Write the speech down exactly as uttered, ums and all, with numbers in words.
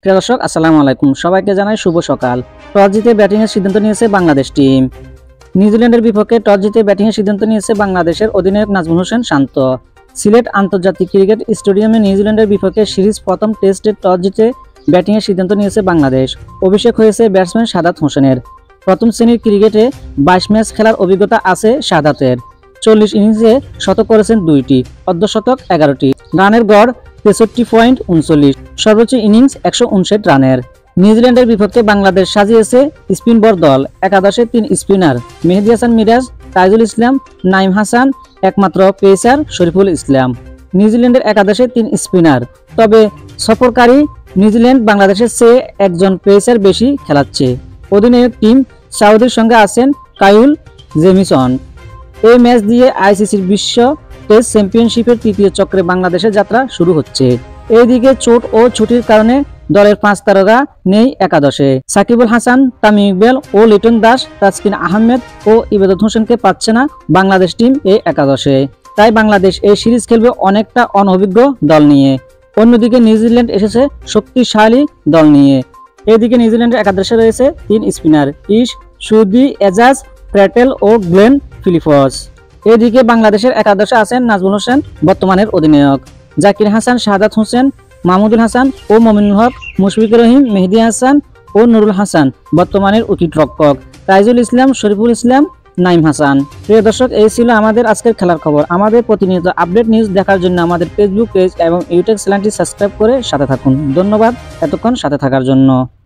প্রিয় দর্শক আসসালামু আলাইকুম, সবাইকে জানাই শুভ সকাল। টস জিতে ব্যাটিং এর সিদ্ধান্ত নিয়েছে বাংলাদেশ টিম। নিউজিল্যান্ডের বিপক্ষে টস জিতে ব্যাটিং এর সিদ্ধান্ত নিয়েছে বাংলাদেশের অধিনায়ক নাজমুল হোসেন শান্ত। সিলেট আন্তর্জাতিক ক্রিকেট স্টেডিয়ামে নিউজিল্যান্ডের বিপক্ষে সিরিজ প্রথম টেস্টে টস জিতে ব্যাটিং এর সিদ্ধান্ত নিয়েছে বাংলাদেশ। অভিষেক হয়েছে ব্যাটসম্যান শাহাদাত হোসেনের। প্রথম শ্রেণীর ক্রিকেটে বাইশ ম্যাচ খেলার অভিজ্ঞতা আছে শাহাদাতের। চল্লিশ ইনিংসে শতক করেছেন দুইটি, অর্ধশতক এগারোটি। রানের গড় তেষট্টি পয়েন্ট উনচল্লিশ, সর্বোচ্চ ইনিংস একশো উনষাট রানের। নিউজিল্যান্ডের বিপক্ষে বাংলাদেশ সাজিয়েছে স্পিনবর দল। একাদশে তিন স্পিনার মেহেদী হাসান মিরাজ, তাইজুল ইসলাম, নাইম হাসান, একমাত্র পেসার শরীফুল ইসলাম। নিউজিল্যান্ডের একাদশে তিন স্পিনার, তবে সফরকারী নিউজিল্যান্ড বাংলাদেশের চেয়ে একজন পেসার বেশি খেলাচ্ছে। অধিনায়ক টিম সাউদির সঙ্গে আছেন কাইল জেমিসন। এই ম্যাচ দিয়ে আইসিসির বিশ্ব টেস্ট চ্যাম্পিয়নশিপের তৃতীয় চক্রে বাংলাদেশের যাত্রা শুরু হচ্ছে। এইদিকে চোট ও ছুটির কারণে দলের পাঁচ তারকা নেই একাদশে। সাকিবুল হাসান, তামিম ইকবাল ও লিটন দাস, তাসকিন আহমেদ ও ইবাদত হোসেনকে পাচ্ছে না বাংলাদেশ টিম এই একাদশে। তাই বাংলাদেশ এই সিরিজ খেলবে অনেকটা অনভিজ্ঞ দল নিয়ে। অন্যদিকে নিউজিল্যান্ড এসেছে শক্তিশালী দল নিয়ে। এদিকে নিউজিল্যান্ডের একাদশে রয়েছে তিন স্পিনার ইশ, সুদি, এজাজ, প্যাটেল ও গ্লেন ফিলিপস। এদিকে বাংলাদেশের একাদশে আছেন নাজমুল হোসেন বর্তমানের অধিনায়ক, জাকির হাসান, শাহাদাত হোসেন, মাহমুদুল হাসান ও মমিনুল হক, মুশফিকুর রহিম, মেহেদী হাসান ও নুরুল হাসান বর্তমানের উইকেট-রক্ষক, তাইজুল ইসলাম, শরীফুল ইসলাম, নাইম হাসান। প্রিয় দর্শক, এই ছিল আমাদের আজকের খেলার খবর। আমাদের প্রতিনিয়ত আপডেট নিউজ দেখার জন্য আমাদের ফেসবুক পেজ এবং ইউটিউব চ্যানেলটি সাবস্ক্রাইব করে সাথে থাকুন। ধন্যবাদ এতক্ষণ সাথে থাকার জন্য।